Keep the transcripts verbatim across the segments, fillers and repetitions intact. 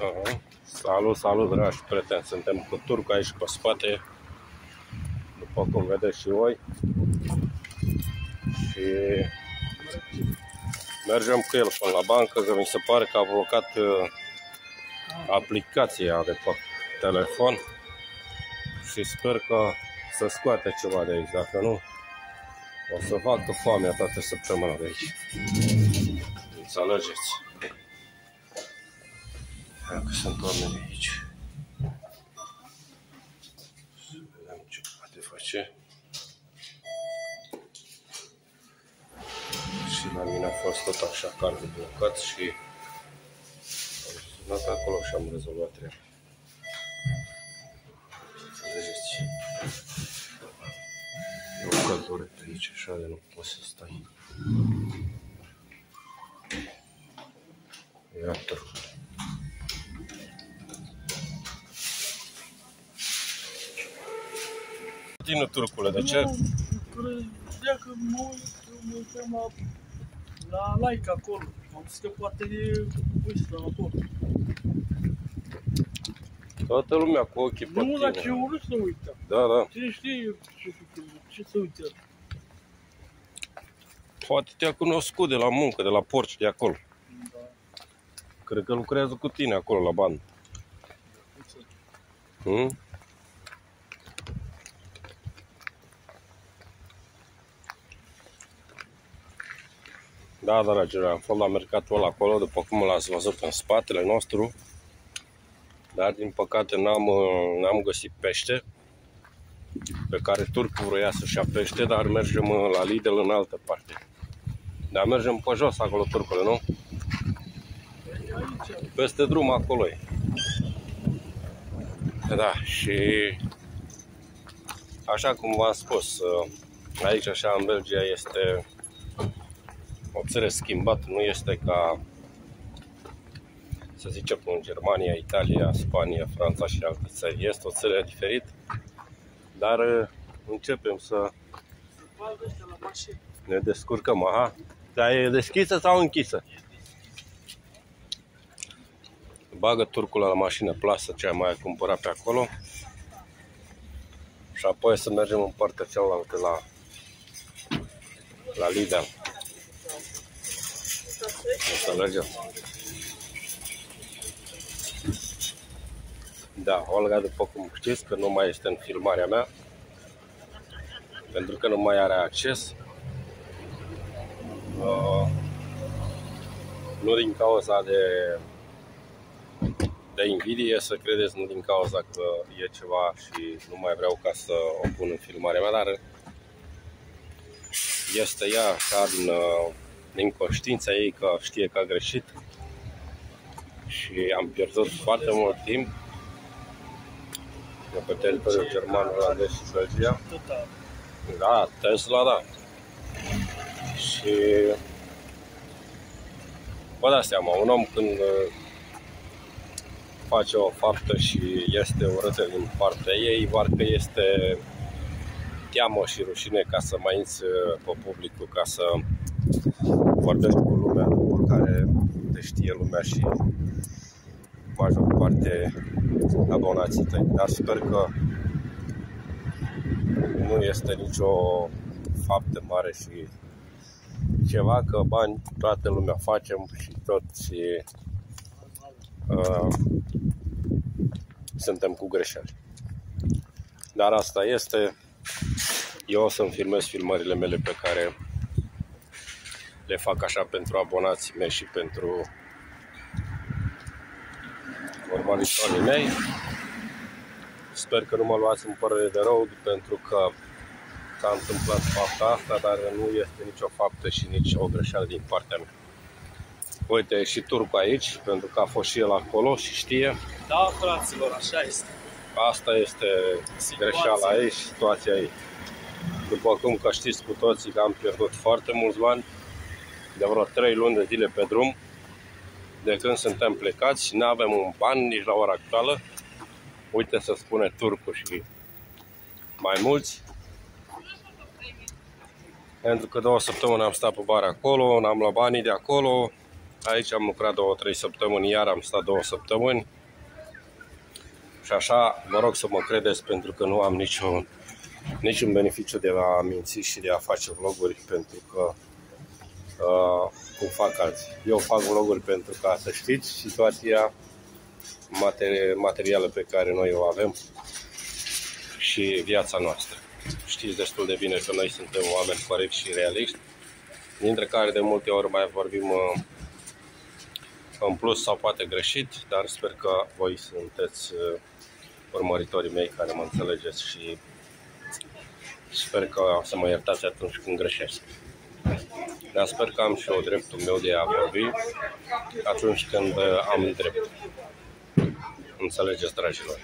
Uh-huh. Salut, salut, dragi prieteni! Suntem cu Turcu aici pe spate, după cum vedeți și voi. Și mergem cu el până la bancă, că mi se pare că a blocat aplicația de pe telefon și sper că să scoate ceva de aici. Dacă nu, o să facă foamea toată săptămâna de aici. Înțelegeți? Hai că sunt oameni aici. Să vedem ce poate face. Și la mine a fost tot așa cardul blocat și am sunat acolo și am rezolvat treaba. Înțelegeți? E o căldură pe aici, așa de nu poți să stai. Iată. Tine, Turcule, de ce? Credea că mă uitam la, la like acolo. Am zis că poate e ăsta acolo. Toată lumea cu ochii pe tine. Nu, dar ce urât să uităm. Da, da. Cine știe ce, ce să uite? Poate te-a cunoscut de la muncă, de la porci de acolo. Da. Cred că lucrează cu tine acolo la bandă. Hmm? Da, dragilor, am fost la mercatul ăla acolo, după cum l-ați văzut în spatele nostru. Dar din păcate n-am n-am găsit pește pe care Turcu vroia să-și ia pește, dar mergem la Lidl în altă parte. Dar mergem pe jos acolo, Turcule, nu? Peste drum acolo e. Da, și așa cum v-am spus, aici așa în Belgia este o țară schimbată, nu este ca, să zicem, în Germania, Italia, Spania, Franța și alte țări. Este o țară diferită, dar începem să ne descurcăm. Aha. Dar e deschisă sau închisă? Bagă Turcul la mașină plasă ce am mai cumpărat pe acolo și apoi să mergem în partea cealaltă la, la Lidl. Înțelegeți? Da, Olga, după cum știți, că nu mai este în filmarea mea, pentru că nu mai are acces. Uh, nu din cauza de, de invidie, să credeți, nu din cauza că e ceva și nu mai vreau ca să o pun în filmarea mea, dar este ea așa din, din conștiința ei că știe că a greșit și am pierdut foarte mult timp pe teritoriul german, olandez și Belgia. Da, Tesla, da. Și vă dați seama, un om când face o faptă și este urâtă din partea ei, parcă este teamă și rușine ca să mai inți pe publicul, ca să vorbești cu lumea după care te știe lumea și major parte abonații tăi. Dar sper că nu este nicio faptă mare și ceva, că bani toată lumea facem și toți uh, suntem cu greșeli. Dar asta este. Eu o să-mi filmez filmările mele pe care le fac așa pentru abonații mei și pentru urmăritorii mei. Sper că nu mă luați în părere de rău, pentru că s-a întâmplat fapta asta, dar nu este nicio faptă și nici o greșeală din partea mea. Uite, e și Turcu aici, pentru că a fost și el acolo și știe. Da, fraților, așa este. Asta este greșeala ei și situația ei. După cum că știți cu toții că am pierdut foarte mulți bani, de vreo trei luni de zile pe drum, de când suntem plecați și nu avem un ban nici la ora actuală. Uite, să spune Turcu și mai mulți. Pentru că două săptămâni am stat pe bar acolo, n-am luat banii de acolo Aici am lucrat două, trei săptămâni, iar am stat două săptămâni. Și așa, vă rog să mă credeți, pentru că nu am niciun, niciun beneficiu de a minți și de a face vloguri, pentru că uh, cum fac alții. Eu fac vloguri pentru ca să știți situația materi materială pe care noi o avem și viața noastră. Știți destul de bine că noi suntem oameni corecți și realiști, dintre care de multe ori mai vorbim uh, în plus sau poate greșit, dar sper că voi sunteți uh, urmăritorii mei care mă înțelegeți și sper că o să mă iertați atunci când greșesc. Dar sper că am și eu dreptul meu de a vorbi atunci când am drept. Înțelegeți, dragilor?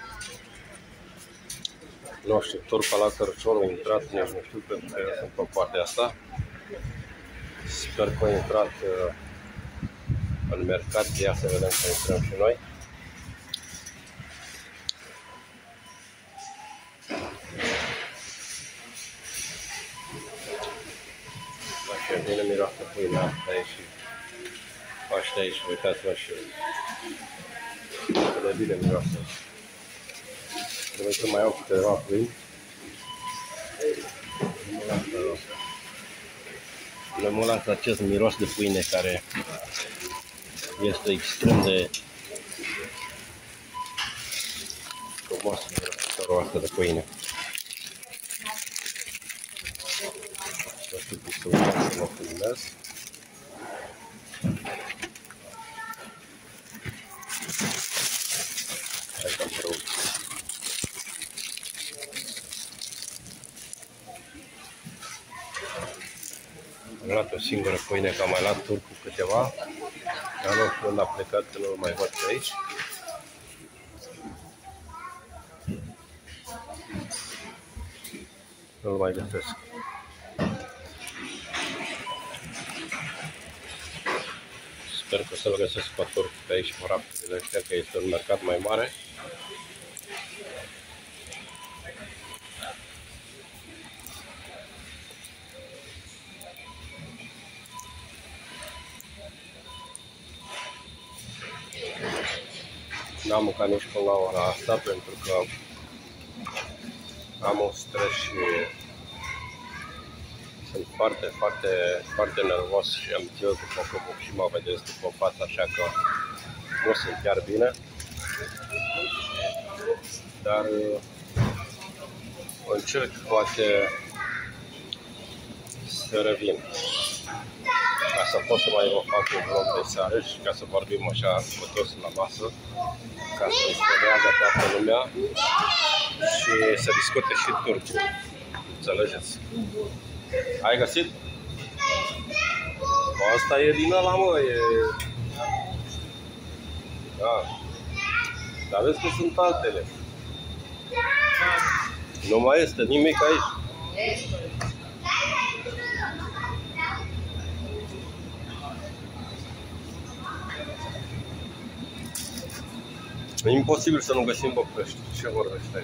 Nu știu, turca la Cărcior a intrat, nici nu știu, pentru că eu sunt pe partea asta. Sper că a intrat uh, în mercat, ia să vedem să intrăm și noi. Așa, bine miroase pâinea asta și paște aici, uitați-vă și cât de bine miroase. Trebuie să mai iau câteva pâini. Le mulați acest miros de pâine care este extrem de frumos, mirosătorul asta de pâine. Nu știu cum să uitați să mă filmez. Hai că am răut. Am luat o singură pâine, că am mai luat turcul câteva, dar nu știu unde a plecat, că nu-l mai văd pe aici. Nu-l mai găsesc. Sper că o să-l găsesc pe turc pe aici, pe rapidele ăștia, că este un mercat mai mare. N-am mâncat nici până la ora asta pentru că am un stres și sunt foarte, foarte, foarte nervos și ambițios, după cum și mă vedeți după față, așa că nu sunt chiar bine. Dar încerc poate să revin, ca să pot să mai vă fac un vlog de seară și ca să vorbim așa cu toți la masă, ca să înțeleagă toată lumea și să discute și turcii. Înțelegeți? Ai găsit? Bă, asta e din ăla, mă, e... Da. Dar vezi că sunt altele. Nu mai este nimic aici. E imposibil să nu găsim pe pește. Ce vorbești aici?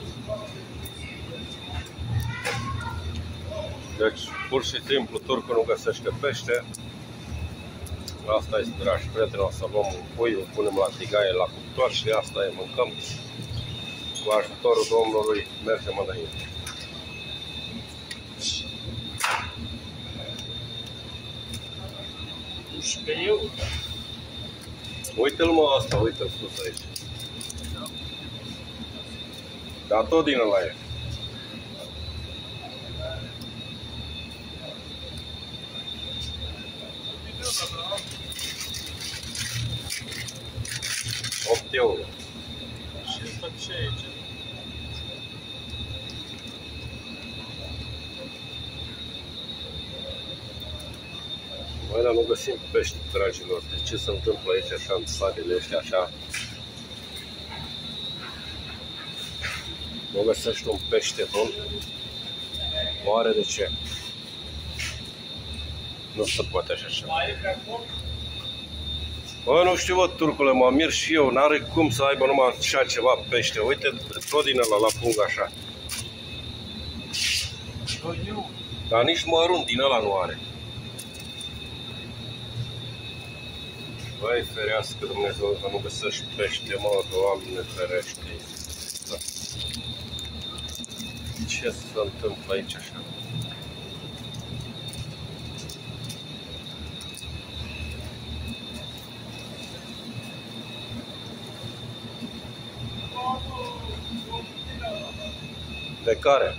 Deci, pur și simplu, turcul nu găsește pește. Asta este, dragi prieteni, o să luăm un pui, îl punem la tigaie, la cuptor și asta e, mâncăm. Cu ajutorul Domnului mergem înainte. Și pe eu? Uite-l, mă, asta, uite-l sus aici. Dar tot din ăla e. opt euro. Și asta ce e aici? Băi, dar nu găsim pește, dragilor. De ce se întâmplă aici așa în sadele ăștia așa? Nu găsești un pește bun? Oare de ce? Nu se poate așa ceva. Bă, nu știu, bă, turcule, mă mir și eu. N-are cum să aibă numai așa ceva pește. Uite, tot din ăla la pungă așa. Dar nici mărunt din ăla nu are. Băi, ferească Dumnezeu să nu găsești pește, mă, Doamne ferește. Da. Ce se întâmplă aici așa? De care?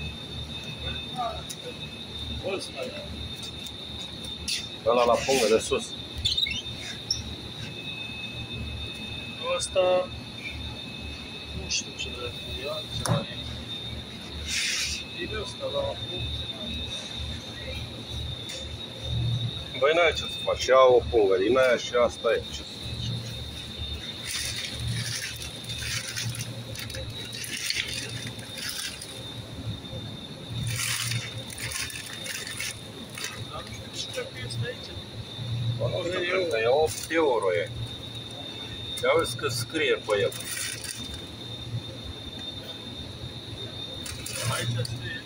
Ăla la pungă de sus. Asta nu știu ce le ia, ce mai e. Din ăsta la pungă. Băi, n-ai ce să faci, ia o pungă din aia și asta e. Ce e opt euro e. Ia vezi că scrie pe el. Aici scrie.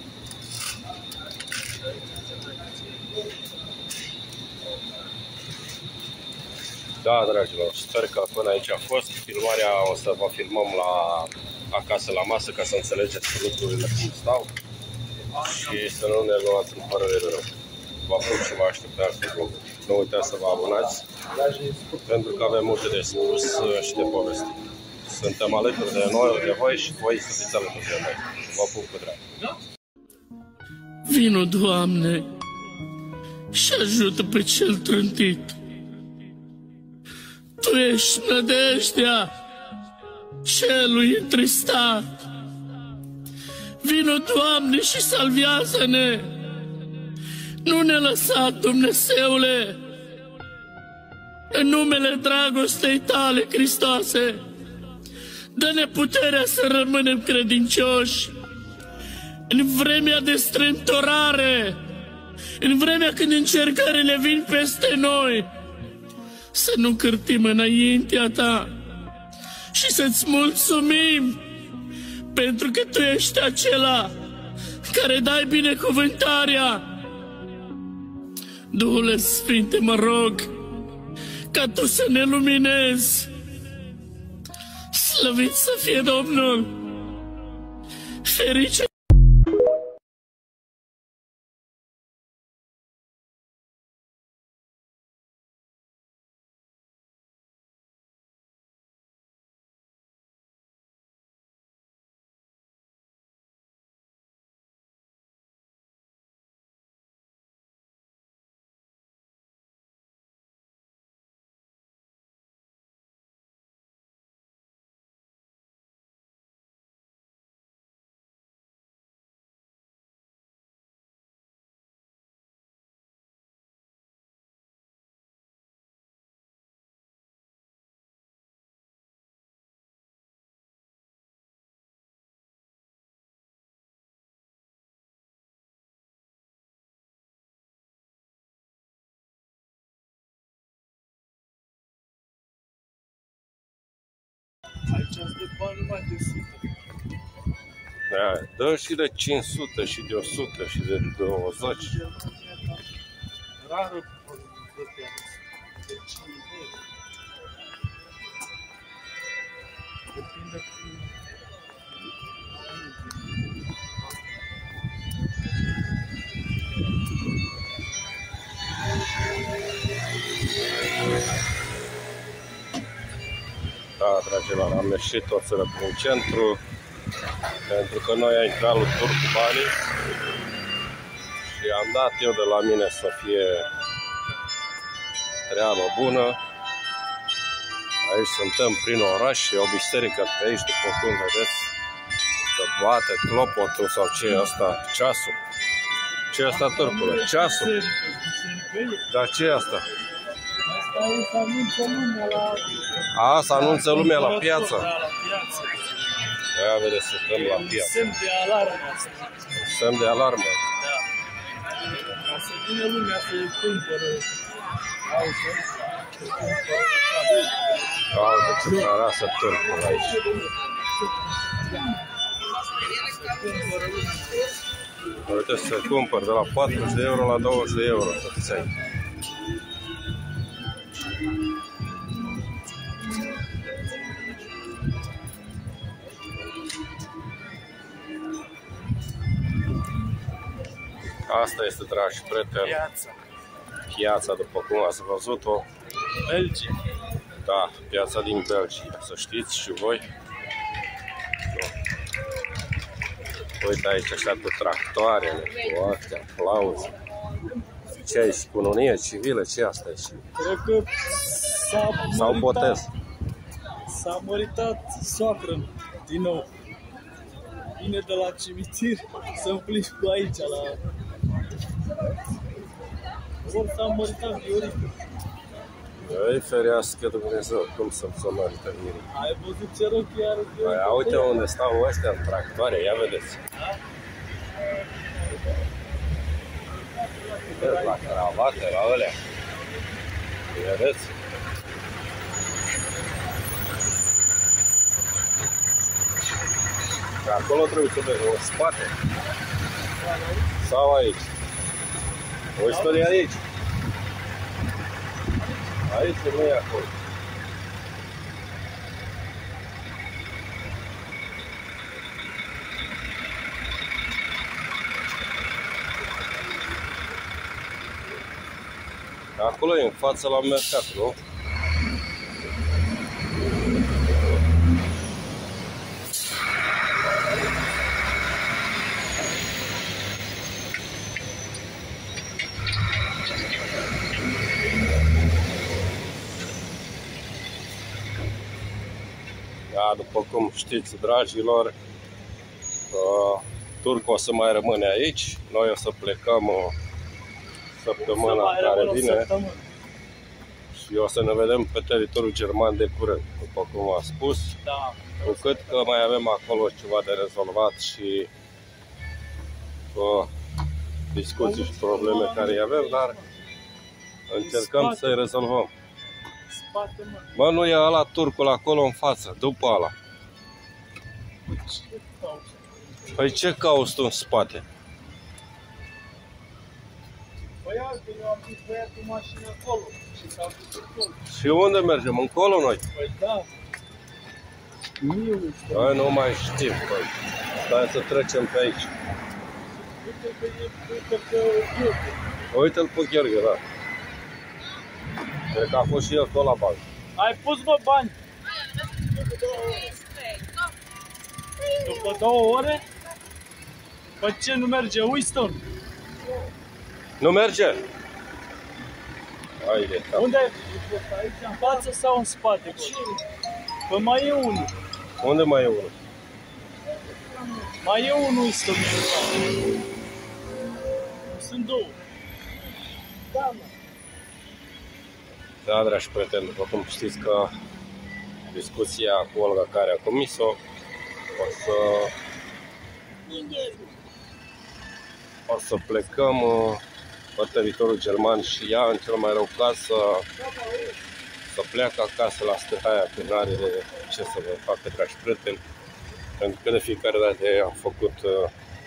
Da, dragilor, sper că până aici a fost. Filmarea o să vă filmăm la acasă la masă ca să înțelegeți lucrurile cum stau și să nu ne luați în părere de rău. Vă apuc și vă aștept pe alte vloguri. Nu uitați să vă abonați, pentru că avem multe de spus și de povestit. Suntem alături de noi, de voi și voi să fiți alături de noi. Vă pup cu drag. Vino, Doamne, și ajută pe cel trântit. Tu ești nădejdea celui întristat. Vino, Doamne, și salvează-ne. Nu ne lăsa, Dumnezeule, în numele dragostei Tale, Hristoase. Dă-ne puterea să rămânem credincioși în vremea de strâmtorare, în vremea când încercările vin peste noi, să nu cârtim înaintea Ta și să-ți mulțumim, pentru că Tu ești acela care dai binecuvântarea. Duhule Sfinte, mă rog ca Tu să ne luminezi. Slăvit să fie Domnul! Ferice! Aici sunt de bani numai de o sută. Da, dă și de cinci sute și de o sută și de douăzeci. Rară plătea de cinci euro. Depinde cum... Da, dragilor, am ieșit o țără prin centru, pentru că noi am intrat lui tur cu banii și am dat eu de la mine să fie treabă bună. Aici suntem prin oraș, e o biserică pe aici, după cum vedeți, că bate clopotul sau ce e asta, ceasul. Ce e asta, târcule? Ceasul? Dar ce e asta? Asta o să anunță lumea la... A, să anunță lumea la piață. Da, la piață. Ia vedeți, suntem la piață. Semn de alarmă asta. Semn de alarmă. Da. Ca să vină lumea să cumpără auto, să cumpără casă. Uite ce carasă târcul aici. Uite, să cumpăr de la patruzeci de euro la douăzeci de euro, să-ți ai. Asta este, dragi prieteni, Piața. piața, după cum ați văzut-o. Belgia. Da, piața din Belgia, să știți și voi. Uite aici așa cu tractoarele, cu astea, aplauze. Ce ai și cununie civilă? Ce asta e? Cred că s-a Sau botez? S-a măritat soacră din nou. Vine de la cimitir să-mi plimbi aici la... Vor s-a măritat Viorica. Îi ferească Dumnezeu, cum să-mi se mărită Viorica. Ai văzut ce rochii are Viorica? Păi, uite unde stau ăștia în tractoare, ia vedeți. Vedeți la cravate, la alea. Vedeți? Și acolo trebuie să mergem în spate. Sau aici. O istorie aici. Aici nu e acolo. Acolo e în față la mercat, nu? Da, după cum știți, dragilor, uh, Turcu o să mai rămâne aici. Noi o să plecăm uh, săptămâna care vine și o să ne vedem pe teritoriul german de curând, după cum am spus. Da. Cu cât că mai avem acolo ceva de rezolvat și uh, discuții și probleme care îi avem, dar încercăm să-i rezolvăm. Spate, mă. Mă, nu e ăla Turcul acolo în față, după ăla. Păi ce cauți tu în spate? Păi altă, eu am zis băiatul mașină acolo și s-a dus acolo. Și unde mergem? Încolo noi? Păi da. Mie nu știu. Păi nu mai știm, păi. Stai să trecem pe aici. Uite că e, uite că e. Uite-l pe Gheorghe, da. Cred că a fost și el tot la bani. Ai pus, bă, bani? După două ore? Păi ce nu merge? Winston? Nu merge? Haide, da. Unde? Aici, în față sau în spate? Păi mai e unul. Unde mai e unul? Mai e unul Winston. Sunt două. Da, mă. Da, dragi prieteni, după cum știți că discuția cu Olga care a comis-o o să o să plecăm pe teritoriul german și ea, în cel mai rău caz, să, să pleacă acasă la Stehaia, că nu are de ce să vă facă, dragi prieteni, pentru că de fiecare dată am făcut uh,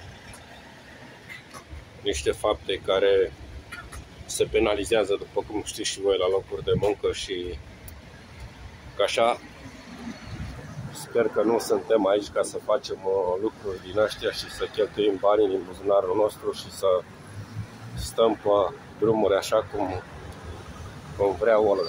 niște fapte care se penalizează, după cum știți și voi, la locuri de muncă și că așa sper că nu suntem aici ca să facem uh, lucruri din astea și să cheltuim banii din buzunarul nostru și să stăm pe drumuri așa cum, cum vrea Olga.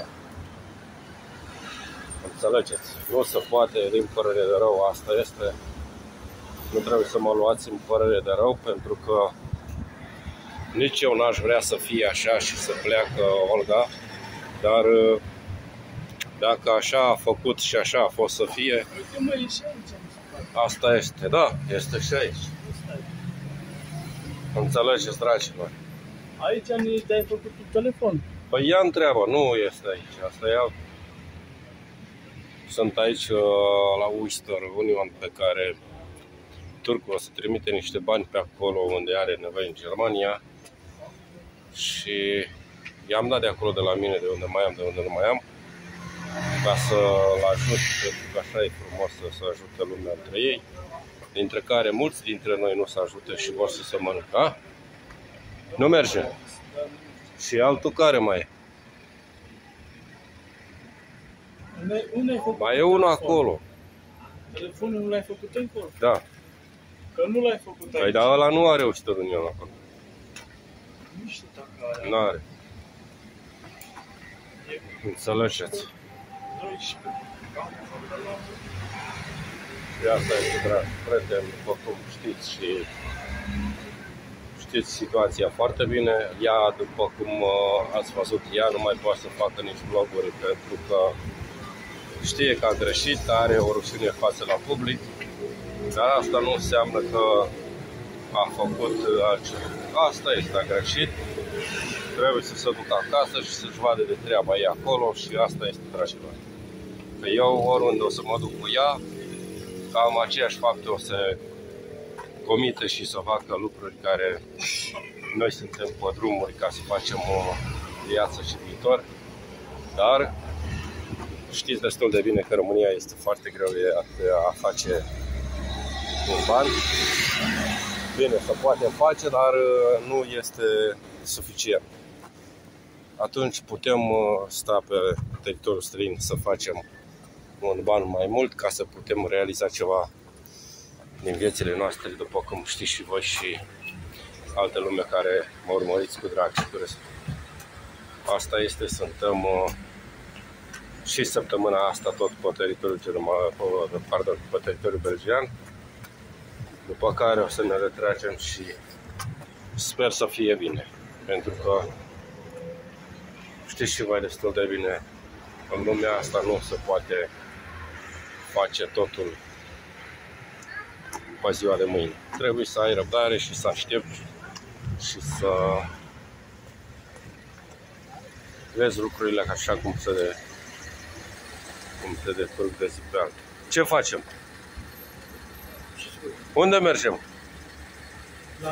Înțelegeți? Nu se poate din părere de rău, asta este. Nu trebuie să mă luați în părere de rău, pentru că nici eu n-aș vrea să fie așa și să pleacă Olga, dar dacă așa a făcut și așa a fost să fie, asta este, da, este și aici. Înțelegeți, dragilor? Aici nu te-ai făcut un telefon. Păi ea întreabă, nu este aici, asta e. Sunt aici la Oyster Union, pe care Turcul o să trimite niște bani pe acolo unde are nevoie în Germania. Și i-am dat de acolo de la mine, de unde mai am, de unde nu mai am, ca să-l ajut, pentru că așa e frumos să se ajute lumea între ei, dintre care mulți dintre noi nu se ajută și vor să se mănâncă. A? Nu merge. Și altul care mai e? Unde, unde ai făcut? Mai e unul acolo. Telefonul nu l-ai făcut încolo? Da. Că nu l-ai făcut aici. Păi, dar ăla nu a reușit în Uniunea acolo. niște dacă aia. N-are. Înțelegeți. doisprezece. Și asta este, dragi prieteni, după cum știți și știți situația foarte bine. Ea, după cum ați văzut, ea nu mai poate să facă nici vloguri pentru că știe că a greșit, are o rușine față la public, dar asta nu înseamnă că a făcut altceva. Asta este, a greșit, trebuie să se ducă acasă și să-și vadă de treaba ei acolo și asta este, dragilor. Că eu oriunde o să mă duc cu ea, cam aceeași fapte o să comită și să facă lucruri care noi suntem pe drumuri ca să facem o viață și viitor, dar știți destul de bine că România este foarte greu de a face un ban. Bine, se poate face, dar nu este suficient. Atunci putem sta pe teritoriul străin să facem un ban mai mult ca să putem realiza ceva din viețile noastre, după cum știți și voi și alte lume care mă urmăriți cu drag și cu respect. Asta este, suntem și săptămâna asta tot pe teritoriul german, pardon, pe teritoriul belgian, după care o să ne retragem și sper să fie bine, pentru că știți și voi destul de bine, în lumea asta nu se poate face totul pe ziua de mâine. Trebuie să ai răbdare și să aștepți și să vezi lucrurile așa cum se de, cum se decurg de zi pe altă. Ce facem? Unde mergem? Da.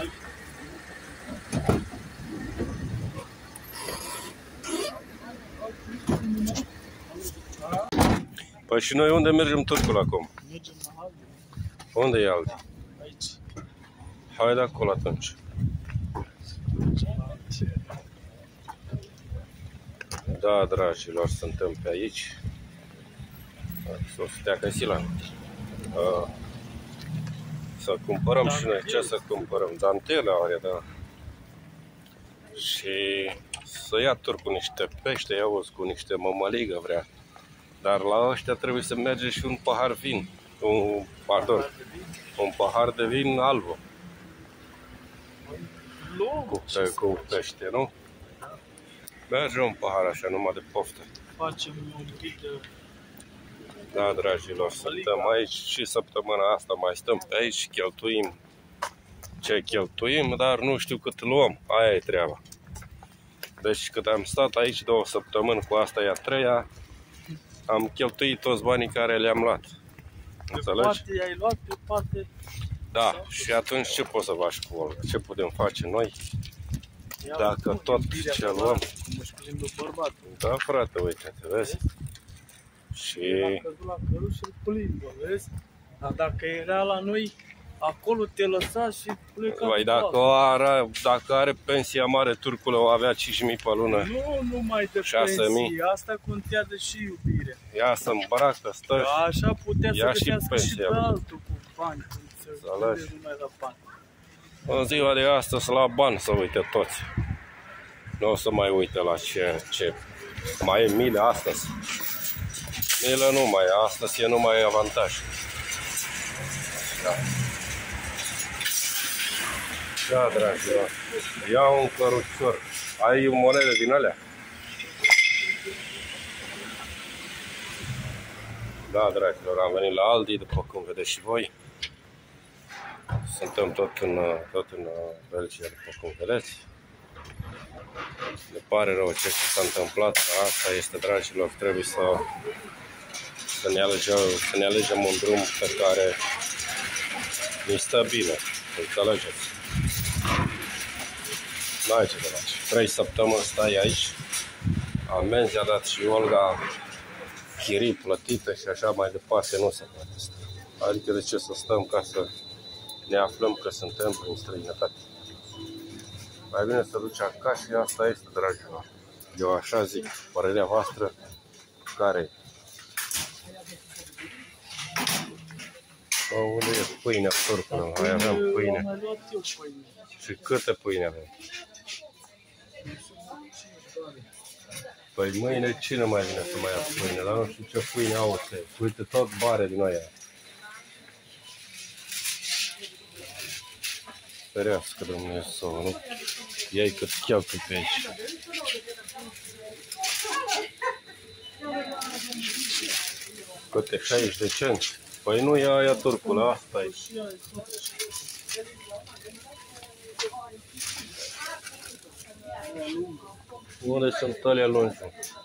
Păi și noi unde mergem turcul acum? Mergem la Aldi. Unde e Aldi? Aici. Hai de acolo atunci. Da, dragilor, suntem pe aici. Să stea ca Silan. Să cumpărăm și noi. Ce să cumpărăm? Dantele are, da. Și să ia turcul niște pește, ia cu niște mămăligă vrea. Dar la ăștia trebuie să merge și un pahar vin. Un, pardon, un pahar de vin alb. Cu, pe, cu pește, nu? Merge un pahar așa, numai de poftă. Facem un pic de... Da, dragilor, suntem aici și săptămâna asta mai stăm pe aici, cheltuim ce cheltuim, dar nu știu cât luăm. Aia e treaba. Deci cât am stat aici două săptămâni, cu asta e a treia, am cheltuit toți banii care le-am luat. Înțelegi? Pe parte i-ai luat, pe parte... Da, și atunci ce poți să faci cu Olga? Ce putem face noi? Dacă tot ce luăm... Da, frate, uite, te vezi? Și... A căzut la căruș și îl plimbă, vezi? Dar dacă era la noi, acolo te lăsa și pleca. Băi, dacă are, dacă are pensia mare, turcul o avea cinci mii pe lună. Nu numai de pensii, asta contează și iubirea. Ia să îmbracă, stă. Așa putea să găsească și pe altul cu bani, când se Înțelegi? numai la bani. În ziua de astăzi la bani să uite toți. Nu o să mai uite la ce, ce mai e mile astăzi. Mile nu mai, astăzi e numai avantaj. Da. Da, dragilor. Ia un cărucior. Ai monede din alea? Da, dragilor, am venit la Aldi, după cum vedeți și voi. Suntem tot în, tot în Belgia, după cum vedeți. Ne pare rău ce s-a întâmplat, asta este, dragilor, trebuie să, să, ne alegem, să ne alegem un drum pe care ne stă bine, înțelegeți? N-ai ce de faci. Trei săptămâni stai aici, amenzi a dat și Olga, chirii plătite și așa mai departe, nu se poate sta. Adică de ce să stăm ca să ne aflăm că suntem prin străinătate? Mai bine să duci acasă și asta este, dragilor. Eu așa zic, părerea voastră care e? Unde e pâinea turcului? Mai avem pâine. Și câte pâine avem? Păi mâine cine mai vine să mai ia pâine? Dar nu știu ce pâine au ăștia. Uite, tot bare din aia. Ferească Dumnezeu, nu? Iei cât cheltuie pe aici. Câte șaizeci de cenți? Păi nu ia aia turcule, asta e. Unde sunt alea lungi?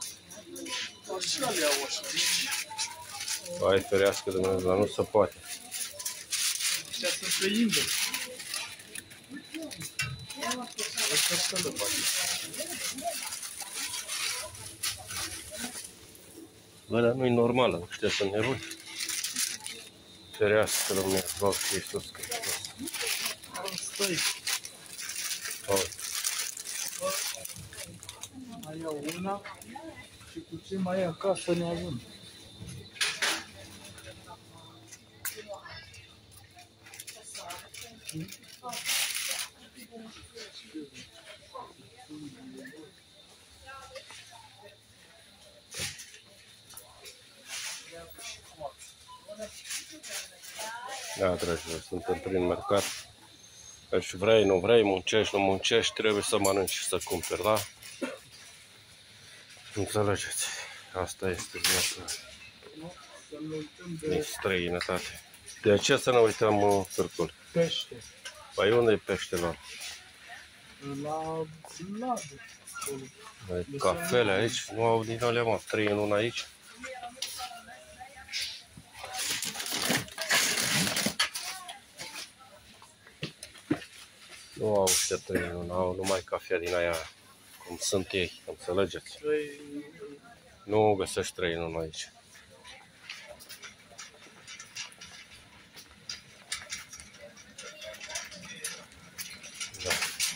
Hai, ferească Dumnezeu, dar nu se poate. Astea sunt pe indă. Astea sunt de poate. Bă, dar nu-i normală, ăștia sunt nebuni. Ferească Dumnezeu și Iisus Hristos. Asta-i. Mai iau una și cu ce mai e acasă ne avem. Da, dragilor, suntem prin mercat. Deci vrei, nu vrei, muncești, nu muncești, trebuie să mănânci și să cumperi, da? Înțelegeți? Asta este viața din străinătate. De ce să ne uităm, Târcul? Pește. Păi unde e peștele lor? La ladă. Cafele aici, nu au din alea, mă, trei în una aici. Nu au ăștia trei în una, au numai cafea din aia, cum sunt ei, înțelegeți? Nu găsești trei în una aici. Da.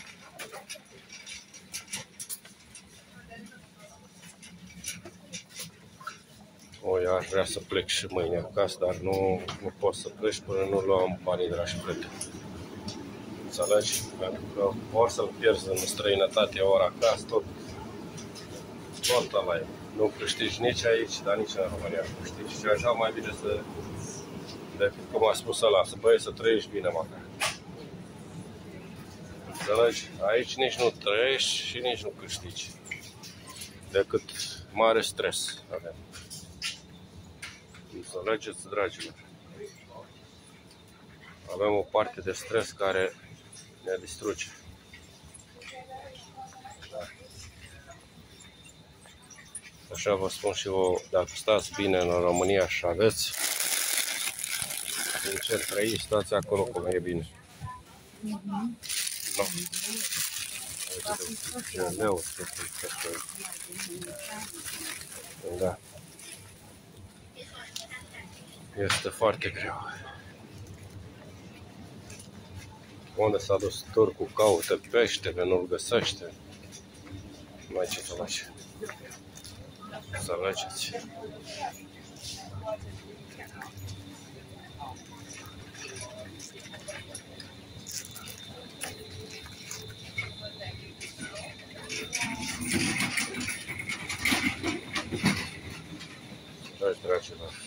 O, eu aș vrea să plec și mâine acasă, dar nu, nu pot să plec până nu luăm banii de la șpletă. Înțelegi? Pentru că ori să-l pierzi în străinătate, ori acasă, tot, tot ăla e. Nu câștigi nici aici, dar nici în România nu câștigi. Și așa mai bine să, decât cum a spus ăla, să băie să trăiești bine măcar. Înțelegi? Aici nici nu trăiești și nici nu câștigi. Decât mare stres avem. Înțelegeți, dragilor? Avem o parte de stres care ne distruge. Da. Așa vă spun și vouă, dacă stați bine în România și aveți din ce trăi, stați acolo cum e bine. Mm-hmm. No. Ce leu, da. Este foarte greu. Unde s-a dus turcul, caută pește, că nu-l găsește. Mai ce face? Să alegeți. Dragi, dragilor.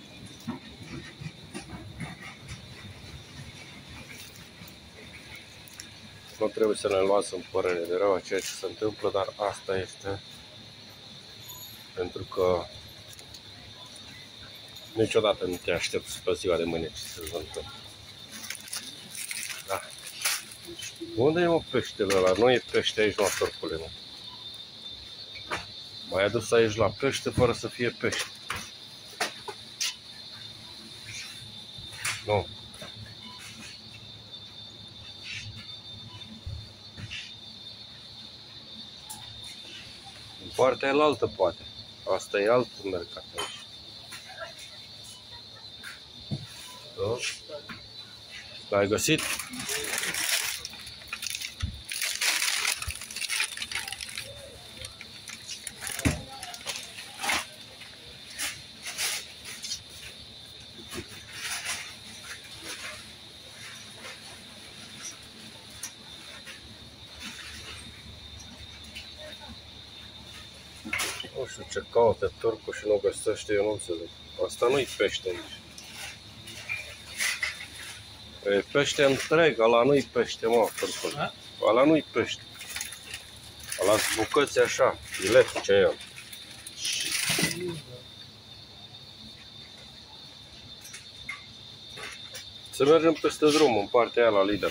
Nu trebuie să ne luați în părere de rău a ceea ce se întâmplă, dar asta este pentru că niciodată nu te aștepți pe ziua de mâine ce se întâmplă. Da. Unde e o peștele ăla? Nu e pește aici, nu, torcule, nu. M-ai adus aici la pește fără să fie pește. Nu. În partea aia poate. Asta e alt mercat aici. L-ai găsit? știu ce caută turcul și nu găsește, eu nu înțeleg. Asta nu-i pește aici. E pește întreg, ăla nu-i pește, mă, turcul. Ăla nu-i pește. Ăla-s bucăți așa, filet, ce e el. Să mergem peste drum, în partea aia la Lidl.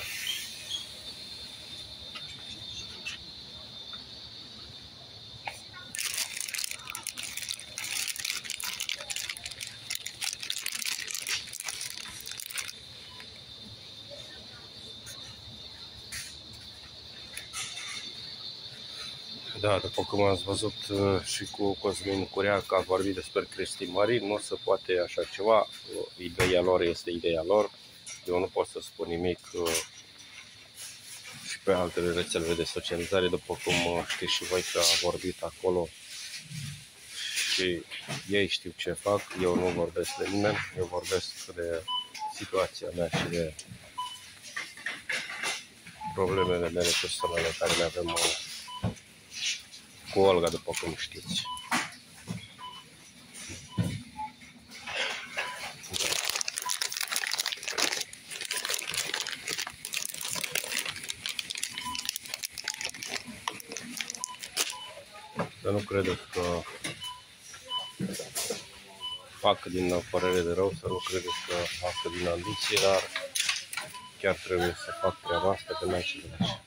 Da, după cum ați văzut și cu Cosmin Cureac, a vorbit despre Cristi Marin, nu se poate așa ceva, ideea lor este ideea lor, eu nu pot să spun nimic și pe altele rețele de socializare, după cum știți și voi că a vorbit acolo și ei știu ce fac, eu nu vorbesc de nimeni, eu vorbesc de situația mea și de problemele mele personale care le avem cu Olga, după cum știți. Să nu credeți că fac din părere de rău, să nu credeți că fac din ambiție, dar chiar trebuie să fac treaba asta, că n-ai ce face.